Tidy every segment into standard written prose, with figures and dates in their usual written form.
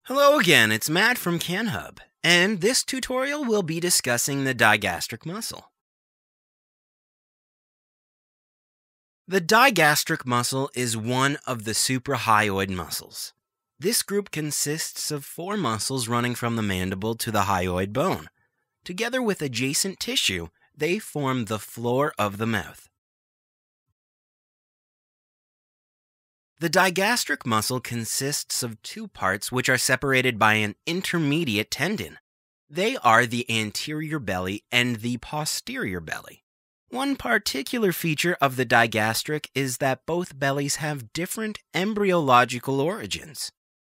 Hello again, it's Matt from Kenhub, and this tutorial will be discussing the digastric muscle. The digastric muscle is one of the suprahyoid muscles. This group consists of 4 muscles running from the mandible to the hyoid bone. Together with adjacent tissue, they form the floor of the mouth. The digastric muscle consists of 2 parts which are separated by an intermediate tendon. They are the anterior belly and the posterior belly. One particular feature of the digastric is that both bellies have different embryological origins.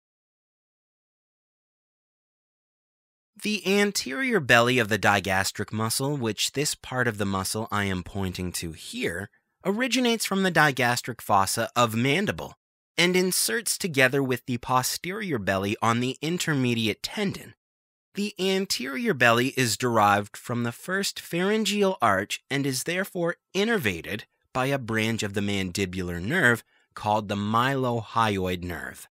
The anterior belly of the digastric muscle, which this part of the muscle I am pointing to here, originates from the digastric fossa of mandible and inserts together with the posterior belly on the intermediate tendon. The anterior belly is derived from the first pharyngeal arch and is therefore innervated by a branch of the mandibular nerve called the mylohyoid nerve.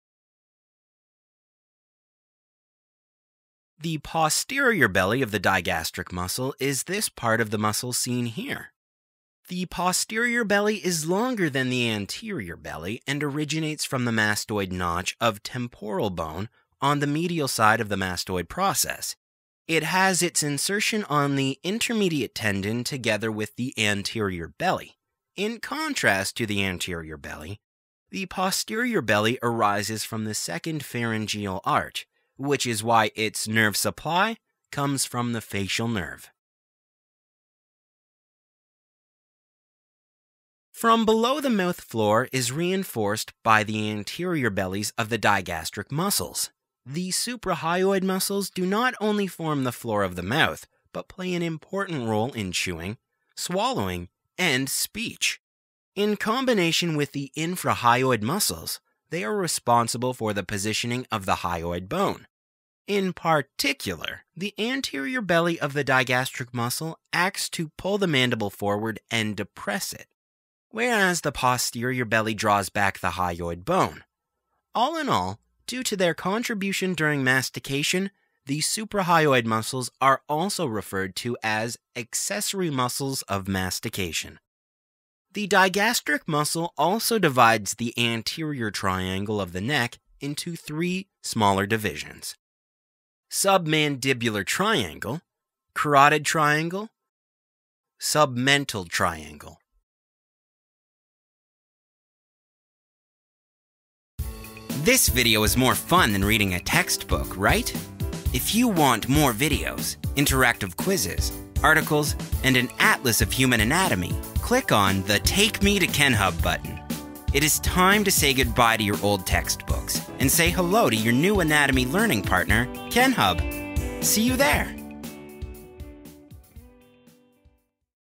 The posterior belly of the digastric muscle is this part of the muscle seen here. The posterior belly is longer than the anterior belly and originates from the mastoid notch of temporal bone on the medial side of the mastoid process. It has its insertion on the intermediate tendon together with the anterior belly. In contrast to the anterior belly, the posterior belly arises from the second pharyngeal arch, which is why its nerve supply comes from the facial nerve. From below the mouth floor is reinforced by the anterior bellies of the digastric muscles. The suprahyoid muscles do not only form the floor of the mouth, but play an important role in chewing, swallowing, and speech. In combination with the infrahyoid muscles, they are responsible for the positioning of the hyoid bone. In particular, the anterior belly of the digastric muscle acts to pull the mandible forward and depress it, whereas the posterior belly draws back the hyoid bone. All in all, due to their contribution during mastication, the suprahyoid muscles are also referred to as accessory muscles of mastication. The digastric muscle also divides the anterior triangle of the neck into 3 smaller divisions: submandibular triangle, carotid triangle, submental triangle. This video is more fun than reading a textbook, right? If you want more videos, interactive quizzes, articles, and an atlas of human anatomy, click on the Take Me to Kenhub button. It is time to say goodbye to your old textbooks and say hello to your new anatomy learning partner, Kenhub. See you there!